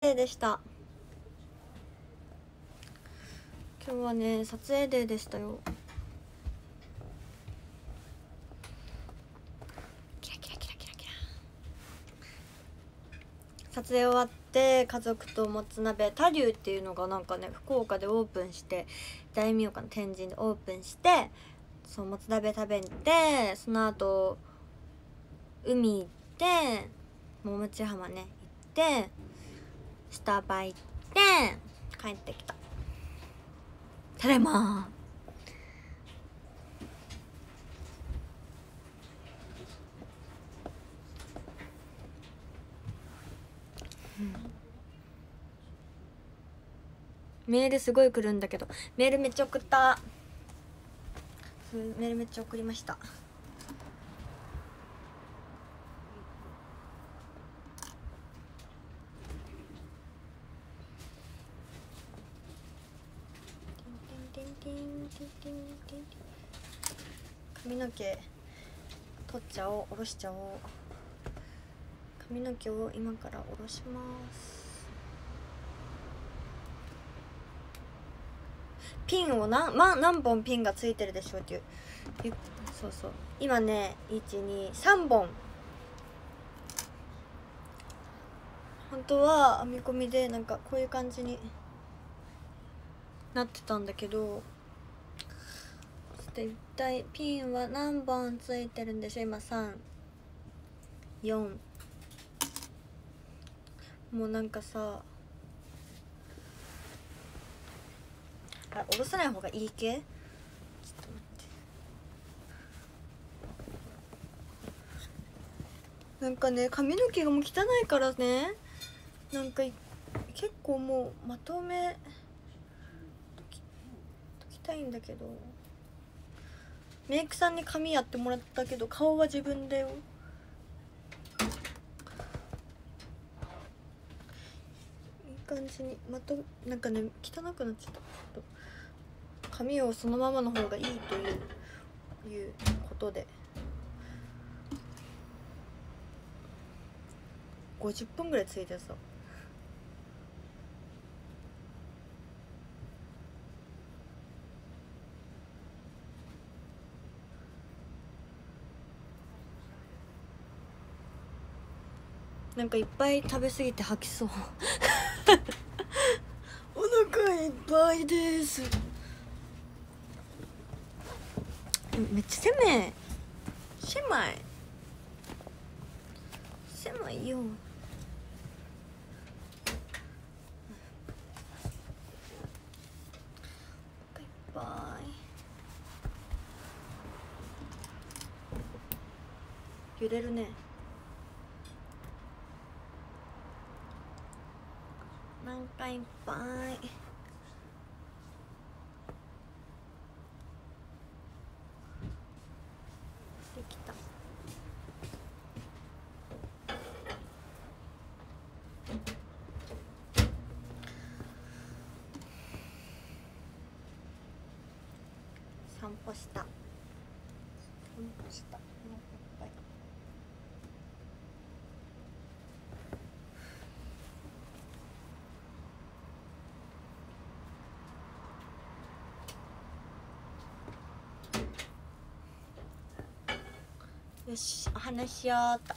でした。今日はね撮影デーでしたよ。キラキラキラキラキラ。撮影終わって家族ともつ鍋多龍っていうのがなんかね福岡でオープンして、大名かな天神でオープンして、そうもつ鍋食べて、その後海行って桃地浜ね行ってスタバ行って帰ってきた。ただいま。メールすごい来るんだけど、メールめっちゃ送った。メールめっちゃ送りました。髪の毛取っちゃおう、下ろしちゃおう。髪の毛を今から下ろします。ピンを何本ピンがついてるでしょうっていう、そうそう、今ね123本。本当は編み込みでなんかこういう感じになってたんだけど、一体ピンは何本ついてるんでしょう。今3、4。もうなんかさ、あ、下ろさない方がいい系。ちょっと待って、なんかね髪の毛がもう汚いからね、なんか結構もうまとめときたいんだけど、メイクさんに髪やってもらったけど顔は自分だよ。いい感じになんかね汚くなっちゃった。ちょっと髪をそのままの方がいいということで50分ぐらいついてさ。なんかいっぱい食べ過ぎて吐きそうお腹いっぱいです。めっちゃ狭いよ。いっぱい揺れるね。なんかいっぱい。できた。散歩した。お腹いっぱい。よし、お話しようっと。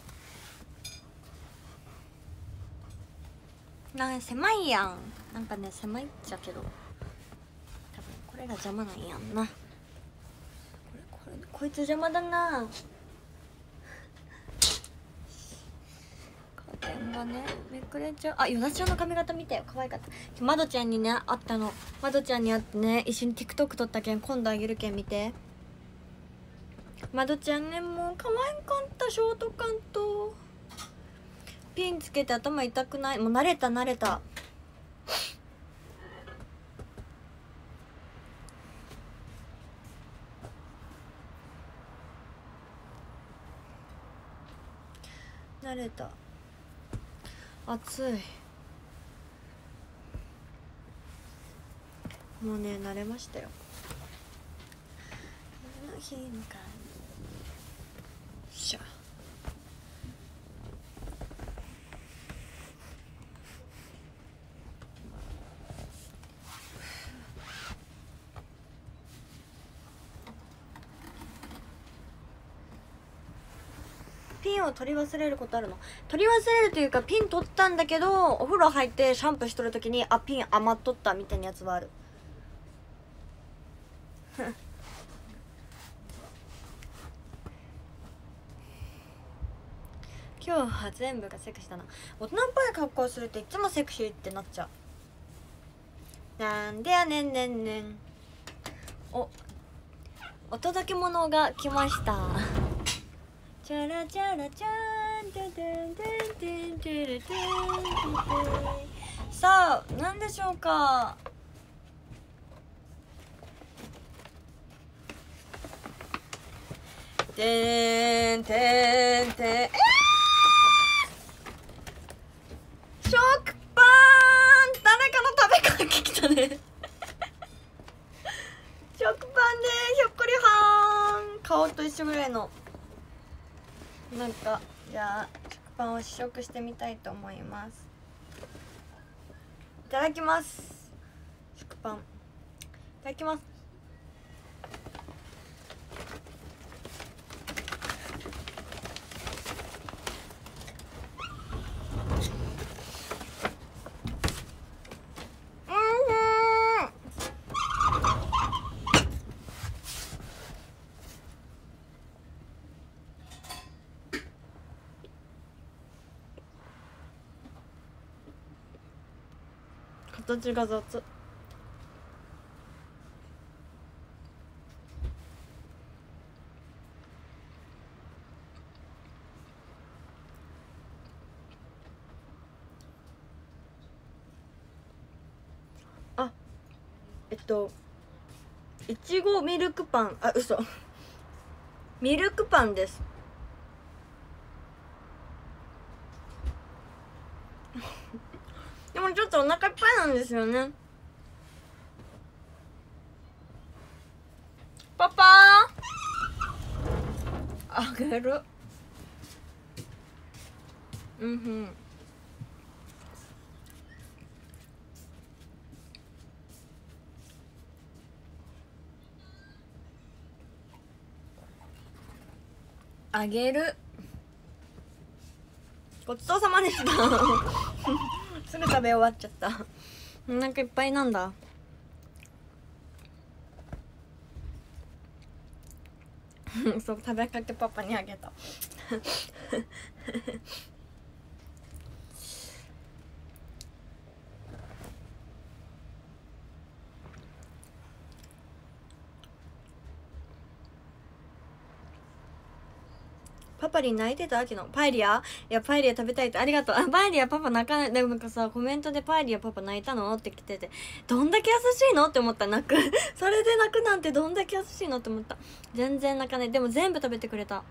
なんか狭いやん。なんかね狭いっちゃけど、多分これが邪魔なんやんな。こいつ邪魔だな。カーテンがねめくれちゃう。あ、ヨナちゃんの髪型見たよ、可愛かった。まどちゃんにね会ったの。まどちゃんに会ってね一緒に TikTok 撮ったけん、今度あげるけん見て。まどちゃんねもう可愛かった。ショートカットピンつけて頭痛くない？もう慣れた慣れた。慣れた。暑い。もうね慣れましたよ。しゃ。 ピンを取り忘れることあるの？取り忘れるというか、ピン取ったんだけどお風呂入ってシャンプーしとる時にピン余っとったみたいなやつはある。今日は全部がセクシーだな。大人っぽい格好するっていつもセクシーってなっちゃう。なんでやねんねんねん。お届け物が来ました。チャラチャラチャンテンテンテンテンテレテンテン。さあ何でしょうか。てんてんてん。食パン。誰かの食べかけ来たね。食パンでひょっこりはーん。顔と一緒ぐらいの。なんかじゃあ食パンを試食してみたいと思います。いただきます。食パンいただきます。形が雑。いちごミルクパン。嘘。ミルクパンです。でもちょっとお腹いっぱいなんですよね。パパあげる。うんふん。あげる。ごちそうさまでした。すぐ食べ終わっちゃった。お腹いっぱいなんだ。そう、食べかけパパにあげた。パパに泣いてた秋のパエリア。いや、パエリア食べたいって。ありがとう。パエリアパパ泣かない。でもなんかさ、コメントでパエリアパパ泣いたのって来てて、どんだけ優しいのって思った。泣く。それで泣くなんてどんだけ優しいのって思った。全然泣かない。でも全部食べてくれた。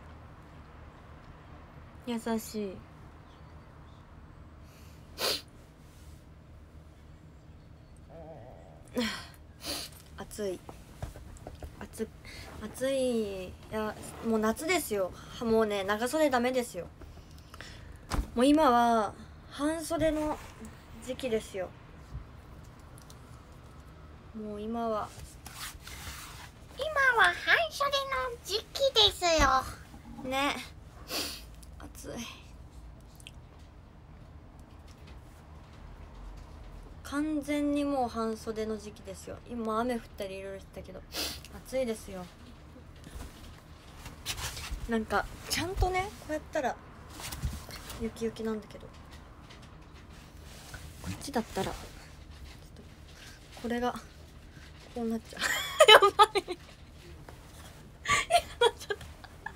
優しい。暑い。暑い。いや、もう夏ですよ。もうね、長袖ダメですよ。もう今は半袖の時期ですよ。もう今は半袖の時期ですよね。暑い。完全にもう半袖の時期ですよ。今雨降ったりいろいろしてたけど暑いですよ。なんかちゃんとね、こうやったら雪雪なんだけど、こっちだったらちょっとこれがこうなっちゃう。やばい。ちょっと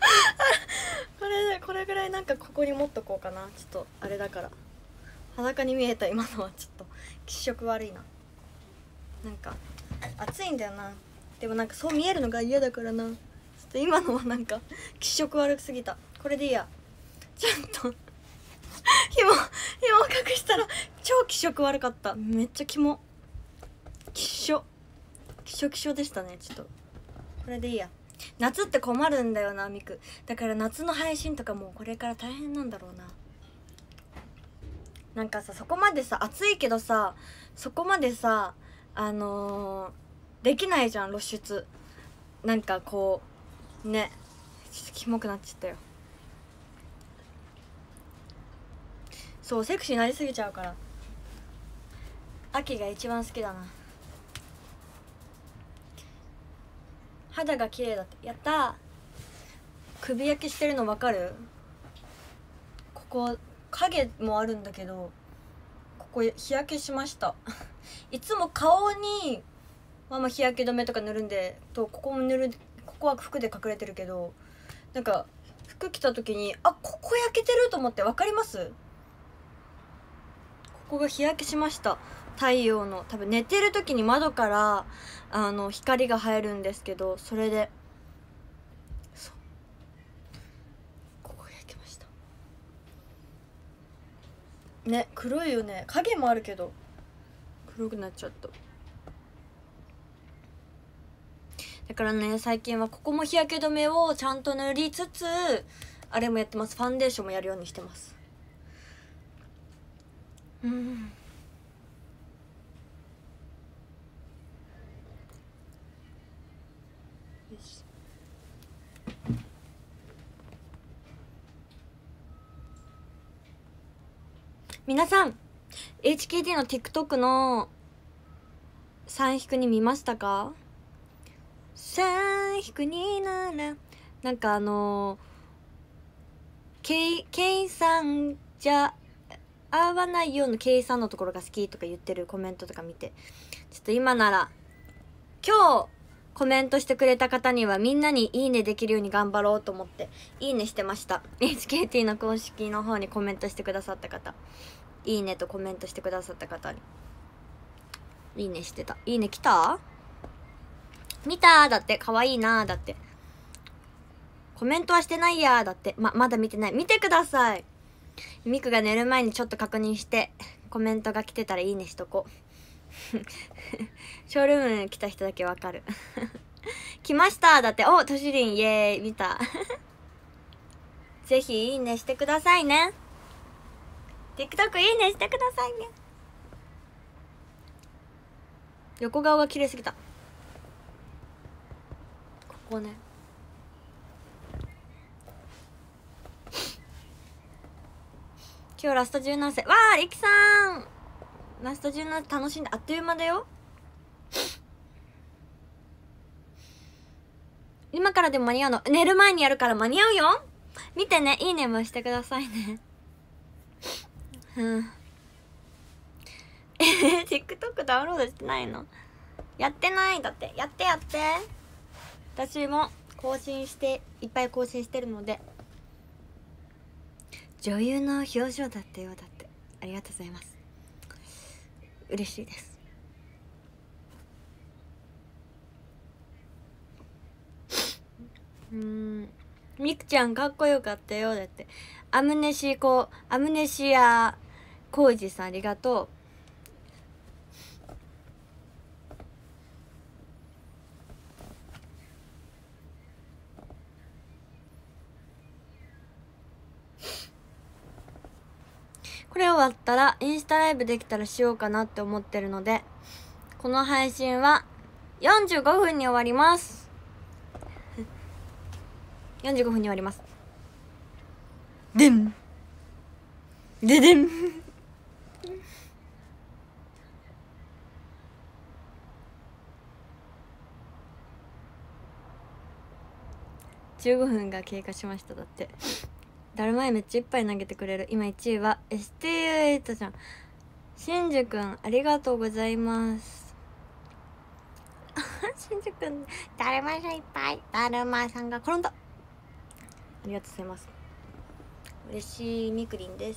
これぐらいなんかここに持っとこうかな。ちょっとあれだから裸に見えた今のはちょっと気色悪いな。なんか暑いんだよな。でもなんかそう見えるのが嫌だからな。ちょっと今のはなんか気色悪すぎた。これでいいや。ちゃんと紐隠したら超気色悪かった。めっちゃ気色でしたね。ちょっとこれでいいや。夏って困るんだよな、ミク。だから夏の配信とかもうこれから大変なんだろうな。なんかさ、そこまでさ、暑いけどさ、そこまでさ、できないじゃん、露出。なんかこうね、ちょっとキモくなっちゃったよ。 そうセクシーになりすぎちゃうから。秋が一番好きだな。肌が綺麗だって。やったー。首焼けしてるの分かる？ここ影もあるんだけど、ここ日焼けしましたいつも顔に日焼け止めとか塗るんでと、ここも塗る、ここは服で隠れてるけど、なんか服着た時にここ焼けてると思って。分かります？ここが日焼けしました。太陽の多分寝てる時に窓から光が入るんですけど、それでそうここが焼けましたね。黒いよね。影もあるけど黒くなっちゃった。だからね、最近はここも日焼け止めをちゃんと塗りつつ、あれもやってます。ファンデーションもやるようにしてます。よし。皆さん HKT の TikTok の3引くに見ましたか？3引く2ならなんかケイさんじゃ合わないようなケイさんのところが好きとか言ってるコメントとか見て、ちょっと今なら今日コメントしてくれた方にはみんなにいいねできるように頑張ろうと思っていいねしてました。 HKT の公式の方にコメントしてくださった方、いいねとコメントしてくださった方にいいねしてた。いいね来た？見たーだって。かわいいなーだって。コメントはしてないやーだって。まだ見てない。見てください。ミクが寝る前にちょっと確認してコメントが来てたらいいねしとこうショールーム来た人だけわかる来ましただって。お、としりんイエーイ。見たぜひいいねしてくださいね。 TikTok いいねしてくださいね。横顔が綺麗すぎた。ここね。今日ラスト17歳。わあ、リキさんラスト17歳楽しんで。あっという間だよ。今からでも間に合うの？寝る前にやるから間に合うよ。見てね。いいねもしてくださいねTikTok ダウンロードしてないの？やってないだって。やって私も更新していっぱい更新してるので。女優の表情だったよ。だってありがとうございます。嬉しいです。みくちゃんかっこよかったよ。だってアムネシアコウジさんありがとう。これ終わったらインスタライブできたらしようかなって思ってるので、この配信は45分に終わります45分に終わります。でんででん15分が経過しました。だってだるまいめっちゃいっぱい投げてくれる。今1位は STU8 じゃん。しんじゅくんありがとうございますしんじゅくんだるまさんいっぱい。だるまさんが転んだ。ありがとうございます。嬉しい。みくりんです。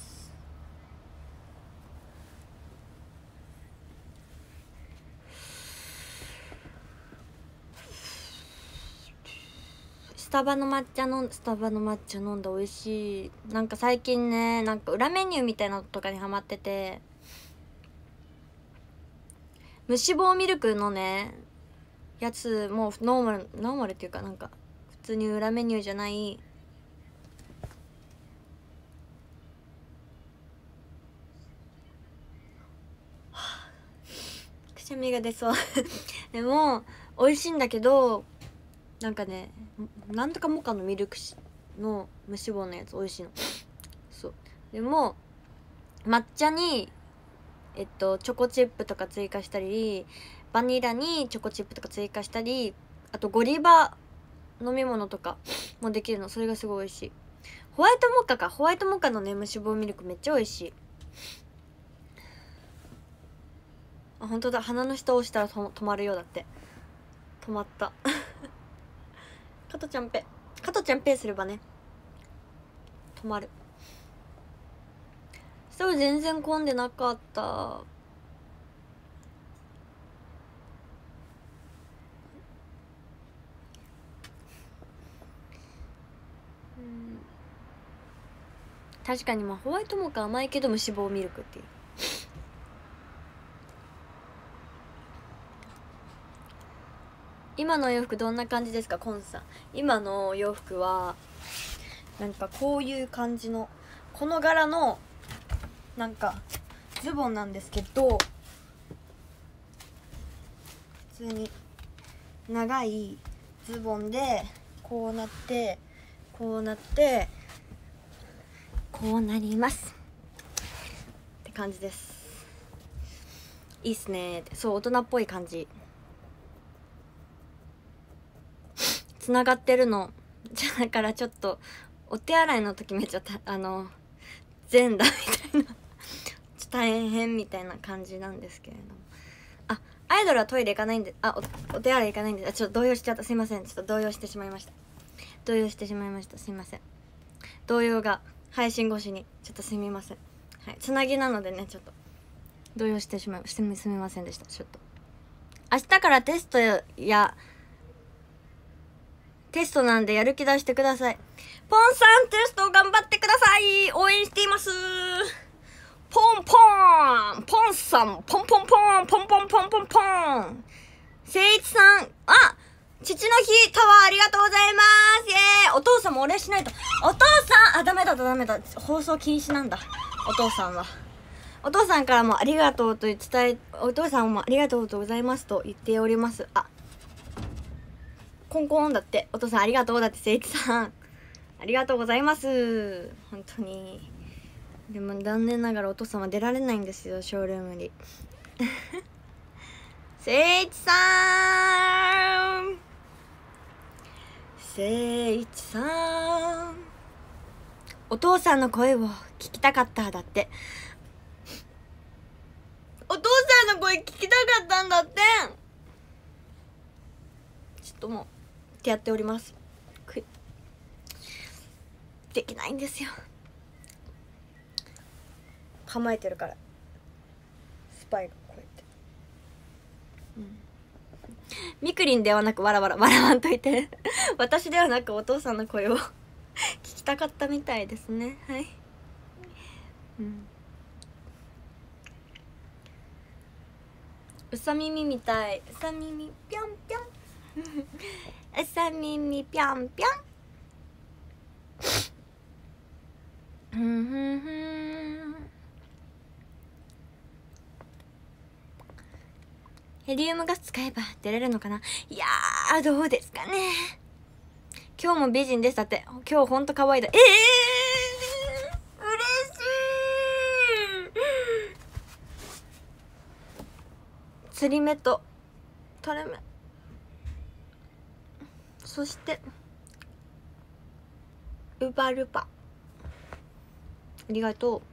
スタバの抹茶飲んだ。美味しい。なんか最近ね、なんか裏メニューみたいなのとかにハマってて、無脂肪ミルクのねやつもノーマルっていうか、なんか普通に裏メニューじゃないくしゃみが出そうでも美味しいんだけど、なんかね、なんとかモカのミルクの無脂肪のやつ美味しいの。そうでも抹茶にチョコチップとか追加したり、バニラにチョコチップとか追加したり、あとゴディバ飲み物とかもできるの。それがすごい美味しい。ホワイトモカか。ホワイトモカのね無脂肪ミルクめっちゃ美味しい。あ、本当だ。鼻の下を押したら止まるようだって。止まった加トちゃんペイすればね止まる。そう、全然混んでなかった。確かにまあホワイトモカ甘いけど無脂肪ミルクっていう。今のお洋服どんな感じですか、コンさん。今のお洋服はなんかこういう感じのこの柄のなんかズボンなんですけど、普通に長いズボンでこうなってこうなってこうなりますって感じです。いいっすねーって。そう、大人っぽい感じ。つながってるのだからちょっとお手洗いの時めっちゃ全裸みたいな大変みたいな感じなんですけれども、あ、アイドルはトイレ行かないんで、お手洗い行かないんで、ちょっと動揺しちゃった。すいません。ちょっと動揺してしまいました。すいません。動揺が配信越しにちょっとすみません。はい、つなぎなのでね、ちょっと動揺してしまいすみませんでした。ちょっと明日からテストなんでやる気出してください。ポンさんテスト頑張ってください。応援しています。ポンポンポンさんポンポンポンポンポンポンポンポン。せいいちさん、父の日タワーありがとうございます。イエーイ。お父さんもお礼しないと。お父さん、ダメだ放送禁止なんだ。お父さんはお父さんからもありがとうと伝え、お父さんもありがとうございますと言っております。コンコンだって。お父さんありがとうだって。せいちさんありがとうございます。本当に。でも残念ながらお父さんは出られないんですよ、ショールームにせいちさん、お父さんの声を聞きたかっただって。お父さんの声聞きたかったんだって。ちょっともうってやっております。できないんですよ、構えてるからスパイがこうやって、みくりんではなく笑わんといて私ではなくお父さんの声を聞きたかったみたいですね。はい、うさ耳みたい。うさ耳ぴょんぴょんうさ耳ぴょんぴょんヘリウムガス使えば出れるのかな。いやー、どうですかね。今日も美人でしたって。今日ほんと可愛いだ。嬉しい。釣り目と垂れ目、そしてウバルパ、ありがとう。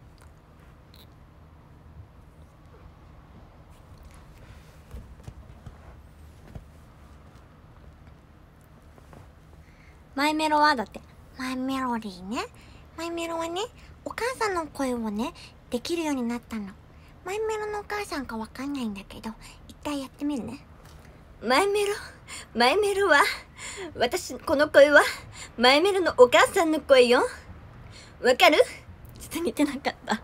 マイメロはだって。マイメロディーね。マイメロはね、お母さんの声をねできるようになったの。マイメロのお母さんかわかんないんだけど、一回やってみるね。マイメロは、私この声はマイメロのお母さんの声よ。わかる？ちょっと似てなかった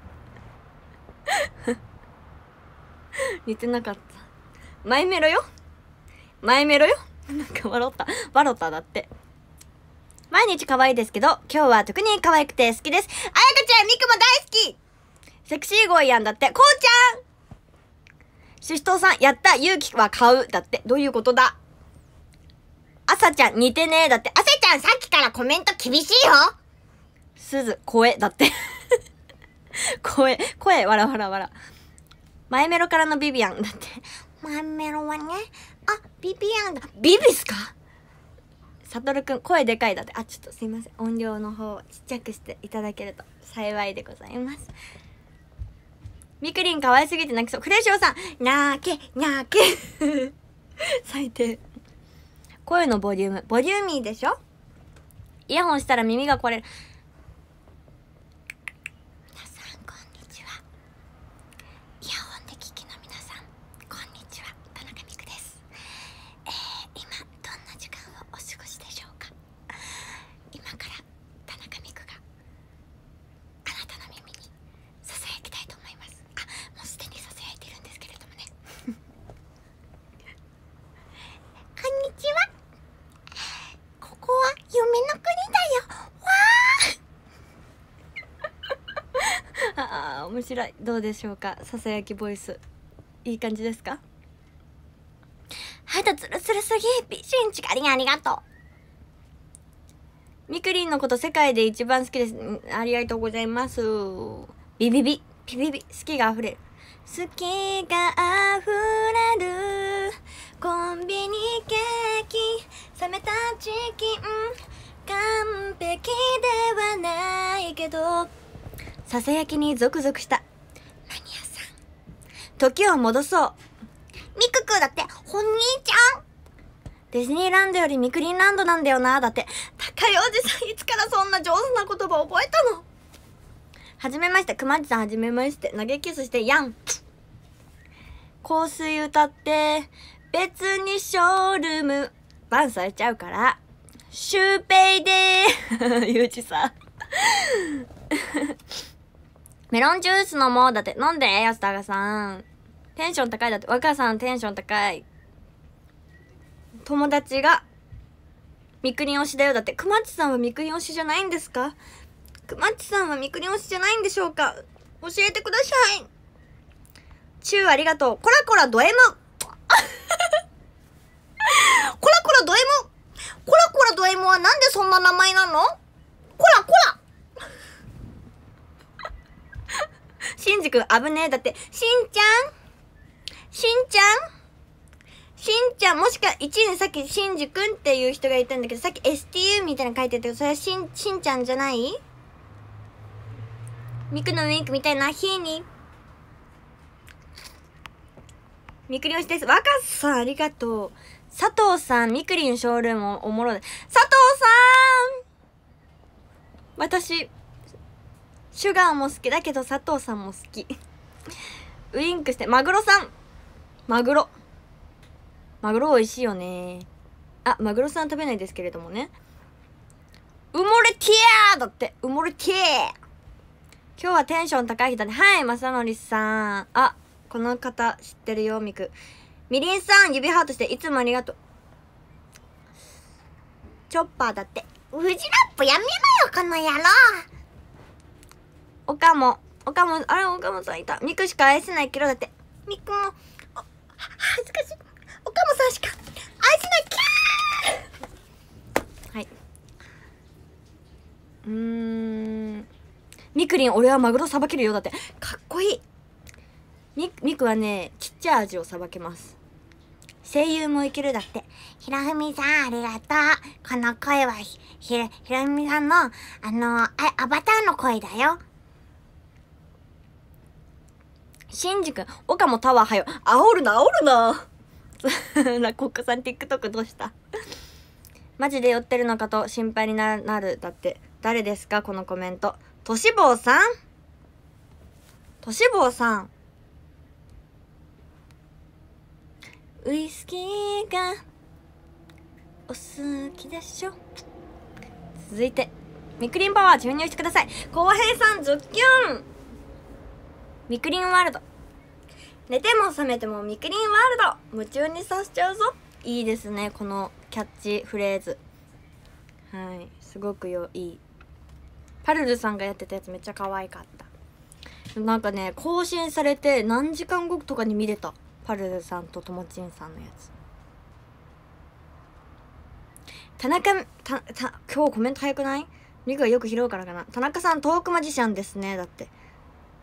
似てなかった。マイメロよなんか笑っただって。毎日可愛いですけど、今日は特に可愛くて好きです。あやかちゃん、ミクも大好き。セクシーゴイやんだって。こうちゃん、ししとうさん、やった、勇気は買うだって。どういうことだ。あさちゃん、似てねえだって。あさちゃん、さっきからコメント厳しいよ。すず、声だって声、わらわらわら。マイメロからのビビアンだって。マイメロはね、あ、ビビアンだ。ビビスか？サトルくん、声でかいだって。あ、ちょっとすいません。音量の方をちっちゃくしていただけると幸いでございます。みくりん可愛すぎて泣きそう。クレショウさん、泣け。最低。声のボリューム。ボリューミーでしょ？イヤホンしたら耳が壊れる。皆さん、こんにちは。イヤホンで聞きの皆さん、こんにちは。田中美久です。今、どんな時間をお過ごしでしょうか？今から田中美久があなたの耳にささやきたいと思います。あ、もうすでにささやいてるんですけれどもね。こんにちは。ここは夢の国だよ。わー。あー、面白い。どうでしょうか、ささやきボイス。いい感じですか？肌ツルツルすぎ。美人ちかりんありがとう。みくりんのこと世界で一番好きです。ありがとうございます。ビビビビビビ、好きが溢れる。好きが溢れるコンビニケーキ、冷めたチキン、完璧ではないけど、ささやきにゾクゾクした。何屋さん、時を戻そう。ミククだって、ほん兄ちゃん。ディズニーランドよりミクリンランドなんだよな。だって、高いおじさん、いつからそんな上手な言葉覚えたの？はじめまして、くまっちさんはじめまして。投げキスしてやん。香水歌って、別にショールーム、バンされちゃうから。シュウペイでー。ゆうちさん。メロンジュース飲もう。だって、飲んで、安高さん。テンション高いだって、若さんテンション高い。友達が、みくりん推しだよ。だって、くまっちさんはみくりん推しじゃないんですか？くまっちさんはみくりん推しじゃないんでしょうか？教えてください。チューありがとう。コラコラド M。コラコラド M。コラコラド M はなんでそんな名前なの？コラコラ。しんじくん危ねえ。だって、しんちゃん、もしか、1位にさっきしんじくんっていう人がいたんだけど、さっき STU みたいなの書いてたけど、それはしんちゃんじゃない？ミクのウィンクみたいな日に。みくりん推しです。若さんありがとう。佐藤さん、みくりんショールームおもろい。佐藤さん、私、シュガーも好きだけど佐藤さんも好き。ウインクして、マグロさん。マグロ美味しいよね。あ、マグロさん食べないですけれどもね。埋もれてーだって、埋もれてー。今日はテンション高い日だね。はい、まさのりさん。あ、この方知ってるよ、みく。みりんさん、指ハートして、いつもありがとう。チョッパーだって。フジラップやめろよ、この野郎。おかも、あれ、おかもさんいた。みくしか愛せないけど、だって。みくも、恥ずかしい。おかもさんしか愛せないキャー。はい。みくりん、俺はマグロさばけるよ。だって、かっこいい。みくはね、ちっちゃい味をさばけます。声優もいけるだって。ひろふみさん、ありがとう。この声はひろふみさんの、アバターの声だよ。しんじくん、岡もタワーはよ。煽るな。ラコックさん、TikTok どうした？マジで酔ってるのかと心配になる。だって、誰ですかこのコメント。としぼうさん、ウイスキーがお好きでしょ。続いてみくりんパワー注入してください。こうへいさん、ズッキュン。みくりんワールド。寝ても覚めてもみくりんワールド、夢中にさせちゃうぞ。いいですね、このキャッチフレーズ。はい、すごくいい。パルルさんがやってたやつめっちゃ可愛かった。なんかね、更新されて何時間後とかに見れた。パルルさんとともちんさんのやつ。田中今日コメント早くない？ミクがよく拾うからかな。田中さんトークマジシャンですね。だって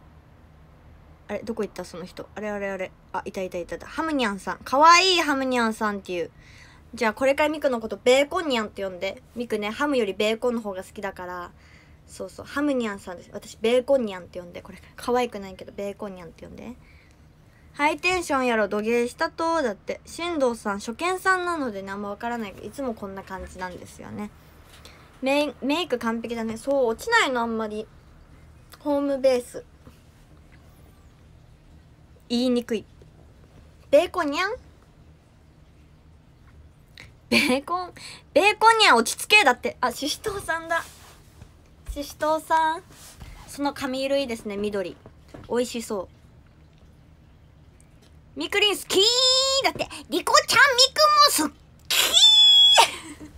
あれどこ行ったその人。あれあれあれ。あ、いたいたいたいた。ハムニャンさん。かわいいハムニャンさんっていう。じゃあこれからミクのことベーコンニャンって呼んで。ミクね、ハムよりベーコンの方が好きだから。そうそう、ハムニャンさんです。私ベーコンニャンって呼んで。これ可愛くないけどベーコンニャンって呼んで。ハイテンションやろ、土下したと。だって。進藤さん、初見さんなのでね、あんまわからないけど、いつもこんな感じなんですよね。メイク完璧だね。そう、落ちないのあんまり。ホームベース。言いにくい。ベーコンニャンベーコンニャン落ち着けだって。あ、シシトウさんだ。シシトウさん。その髪色いいですね、緑。美味しそう。みくりん好きーだって。リコちゃんみくも好きー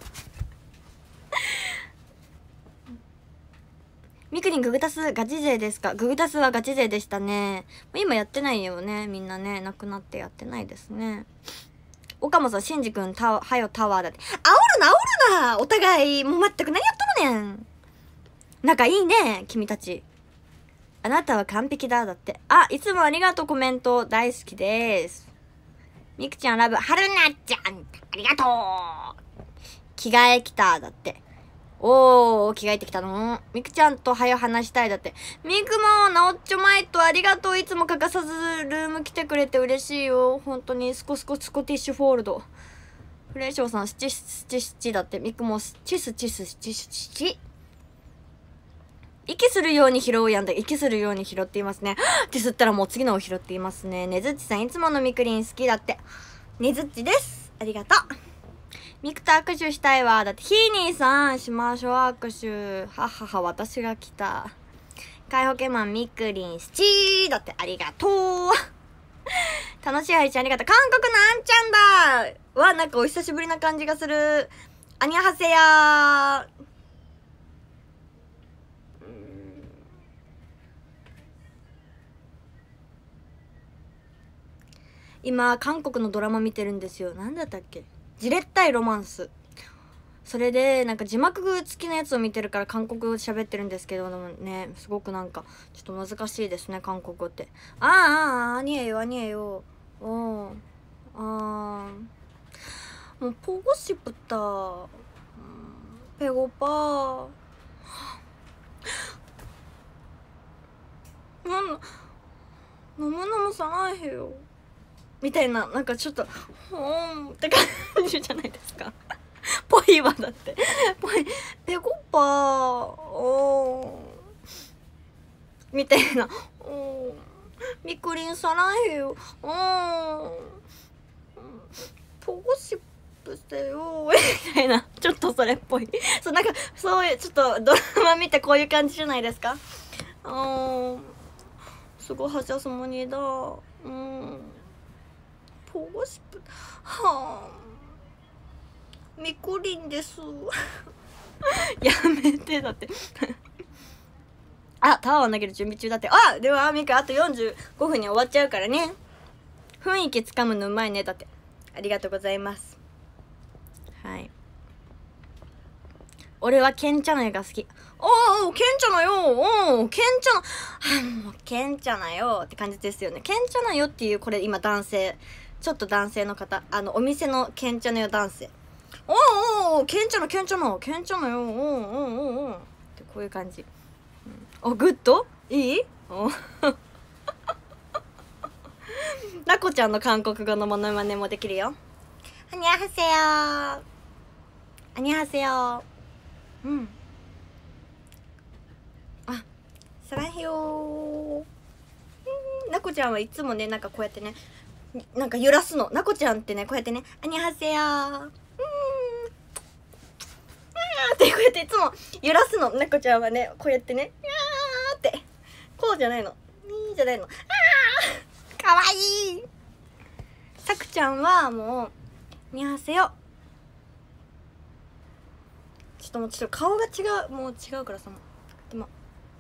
みくりんググタスガチ勢ですか？ググタスはガチ勢でしたね。今やってないよね、みんなね。亡くなってやってないですね。岡本さん、シンジ君、はよタワーだって。煽るなお互い。もう全く何やったのねん。仲いいね、君たち。あなたは完璧だ、だって。あ、いつもありがとう、コメント。大好きです。みくちゃんラブ、はるなちゃん、ありがとう。着替え来た、だって。おー、着替えてきたの？みくちゃんとはよ話したい、だって。みくも、なおっちょまいとありがとう。いつも欠かさずルーム来てくれて嬉しいよ。本当に、スコティッシュフォールド。フレーショーさん、七だって。みくも、チス。息するように拾うやんだ。息するように拾っていますね。って吸ったらもう次のを拾っていますね。ねずっちさん、いつものみくりん好きだって。ねずっちです。ありがとう。ミクと握手したいわ。だって、ヒーニーさん、しましょう、握手。ははは、私が来た。開放ケマン、みくりん、スチーだって、ありがとう。楽しい配信ありがとう。韓国のあんちゃんだわ、なんかお久しぶりな感じがする。アニャハセヤー。今、韓国のドラマ見てるんですよ。なんだったっけ？じれったいロマンス。それでなんか字幕付きのやつを見てるから韓国語で喋ってるんですけどね、すごくなんかちょっと難しいですね、韓国語って。あにえよもう보고 싶다。배고파。너무너무 사랑해요みたいな、なんかちょっとって感じじゃないですか。ぽいわ、だってぽい。ペコパーみたいな。みくりんさらへよ。ポゴシップしてよみたいな、ちょっとそれっぽい。そう、なんかそういうちょっとドラマ見てこういう感じじゃないですか。すごい하셔서문이다。보고 싶은みくりんですやめて、だってあ、タワーを投げる準備中だって。あ、ではミカあと45分に終わっちゃうからね。雰囲気つかむのうまいね、だって。ありがとうございます。はい。俺はケンチャナヨが好き。ケンチャナヨケンチャナもうケンチャナヨって感じですよね。ケンチャナヨっていう、これ今男性、ちょっと男性の方、お店のケンチャナヨ男性。ケンチャナヨってこういう感じ。グッドいい？ラコちゃんの韓国語のモノマネもできるよ。アニャハセヨー。アニャハセヨー。あ、サラヘヨー。ナコちゃんはいつもね、なんかこうやってね、なんか揺らすの。ナコちゃんってね、こうやってね、アニャハセヨー。ってこうやっていつも揺らすの。ナコちゃんはね、こうやってね、ってこうじゃないの、じゃないの。かわいい。さくちゃんはもうにゃせよ。ちょっと顔が違う、もう違うからさ、でも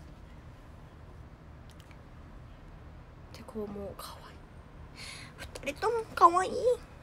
でこう、もうかわいい。2人ともかわいい。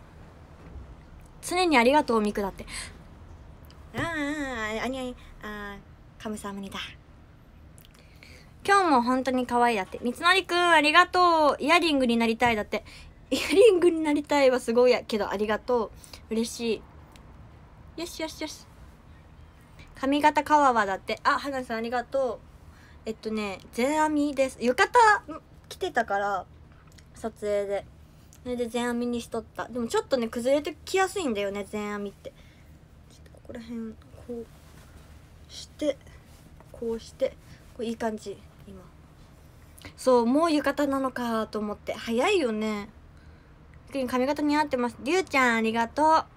常にありがとうミクだって。カムサハムニダ。 今日も本当に可愛いだって。みつのりくんありがとう。イヤリングになりたいだって。イヤリングになりたいはすごいやけどありがとう。嬉しい。よしよしよし。髪型かわわだって。あ、はなさんありがとう。全編みです。浴衣着てたから撮影で。それで全編みにしとった。でもちょっとね崩れてきやすいんだよね、全編みって。ちょっとここら辺こうしてこうしてこういい感じ。今そうもう浴衣なのかと思って。早いよね。髪型似合ってます。りゅうちゃんありがとう。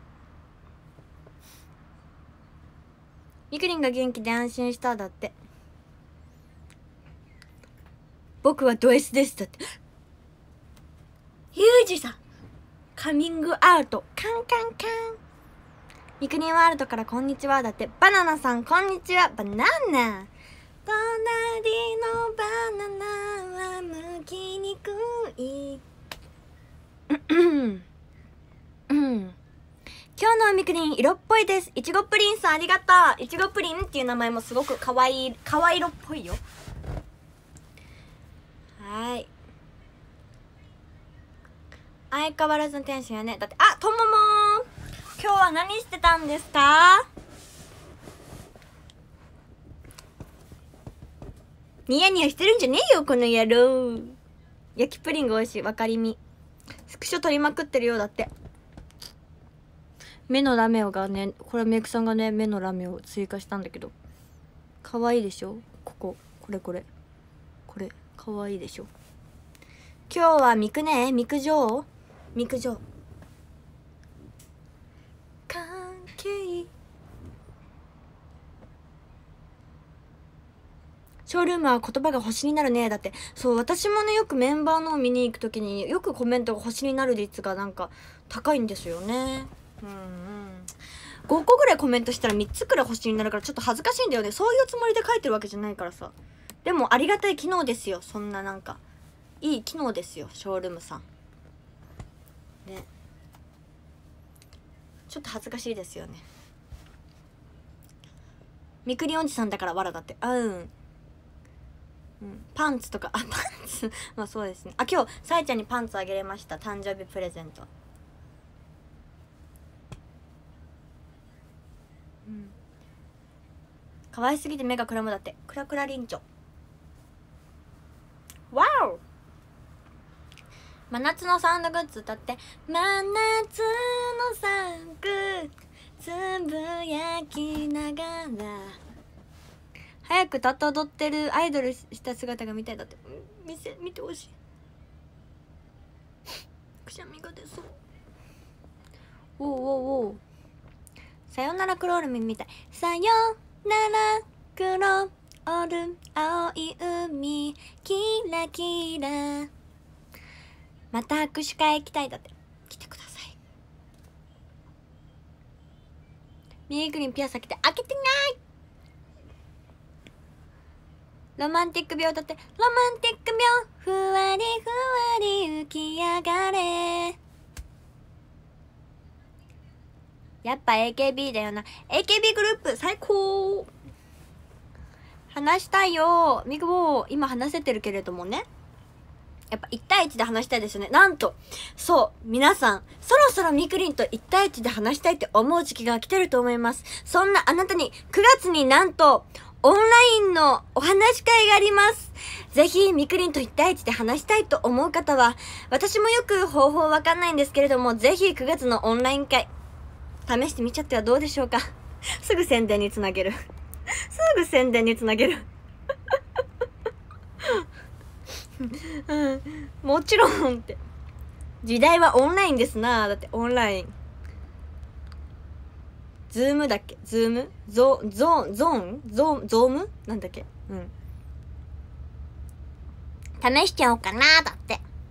みくりんが元気で安心しただって。僕はド S ですだって。ゆうじさんカミングアウトカンカンカン。みくりんワールドからこんにちはだって。バナナさんこんにちは。バナナ隣のバナナは剥きにくい今日のみくりん色っぽいです。いちごプリンさんありがとう。いちごプリンっていう名前もすごくかわいい、かわい色っぽいよ。はい、相変わらずのテンションやね。だってあ、ともも今日は何してたんですか？ニヤニヤしてるんじゃねえよこの野郎。焼きプリンが美味しい。わかりみスクショ撮りまくってるようだって。目のラメオがね、これメイクさんがね目のラメを追加したんだけどかわいいでしょ。これこれかわいいでしょ。今日はミクね、ミクジョー関係ショールームは言葉が星になるねだって。そう私もねよくメンバーのを見に行くときによくコメントが星になる率がなんか高いんですよね。5個ぐらいコメントしたら3つくらい星になるからちょっと恥ずかしいんだよね。そういうつもりで書いてるわけじゃないからさ。でもありがたい機能ですよ。そんななんかいい機能ですよショールームさんね。ちょっと恥ずかしいですよね。みくりおじさんだからわらだって。パンツとかパンツまあそうですね。今日さえちゃんにパンツあげれました。誕生日プレゼント。可愛すぎて目がくらむだって。クラクラリンチョ。ワオ。真夏のサウンドグッズ歌って。真夏のサウンドつぶやきながら早く歌って踊ってるアイドルした姿が見たいだって。見てほしい。くしゃみが出そう。おさよならクロールミンみたい。さよならクロール青い海キラキラ。また握手会行きたいだって。来てください。ミーグリンピアス開けて。開けてない。ロマンティック病だって。ロマンティック病ふわりふわり浮き上がれ。やっぱ AKB だよな。 AKB グループ最高。話したいよ。ミクも今話せてるけれどもね、やっぱ1対1で話したいですよね。なんとそう皆さんそろそろみくりんと1対1で話したいって思う時期が来てると思います。そんなあなたに9月になんとオンラインのお話会があります。ぜひみくりんと1対1で話したいと思う方は、私もよく方法わかんないんですけれども、ぜひ9月のオンライン会試してみちゃってはどうでしょうか。すぐ宣伝につなげるすぐ宣伝につなげるもちろんって時代はオンラインですな。だってオンラインズームだっけ。ズームゾームなんだっけ。試しちゃおうかなだって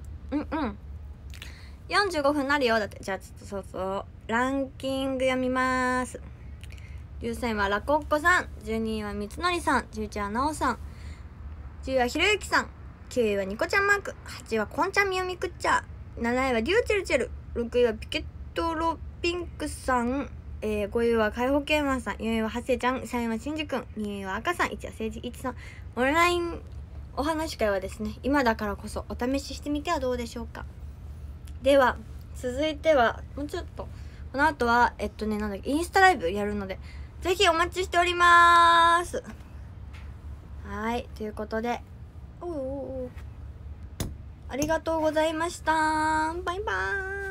。45分なるよだって。じゃあちょっとそうランキング読みまーす。13位はラコッコさん、12位はみつのりさん、11位はなおさん、10位はひろゆきさん、9位はニコちゃんマーク、8位はこんちゃんみよみくっちゃ、7位はリューチェルチェル、6位はピケットロピンクさん、 5位は海保健マンさん、4位ははせちゃん、3位はしんじくん、2位は赤さん、1位はせいじいちさん。オンラインお話し会はですね、今だからこそお試ししてみてはどうでしょうか。では続いてはもうちょっとこの後はなんだっけ、インスタライブやるのでぜひお待ちしております。はい、ということでありがとうございました。バイバーイ。